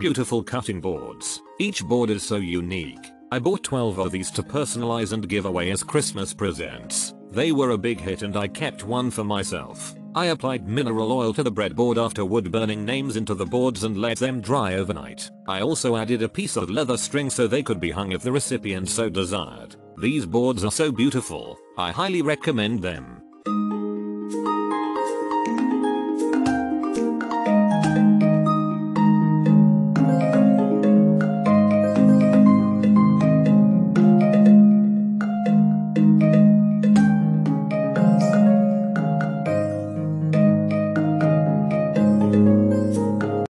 beautiful cutting boards. Each board is so unique. I bought 12 of these to personalize and give away as Christmas presents. They were a big hit and I kept one for myself. I applied mineral oil to the breadboard after wood burning names into the boards and let them dry overnight. I also added a piece of leather string so they could be hung if the recipient so desired. These boards are so beautiful. I highly recommend them.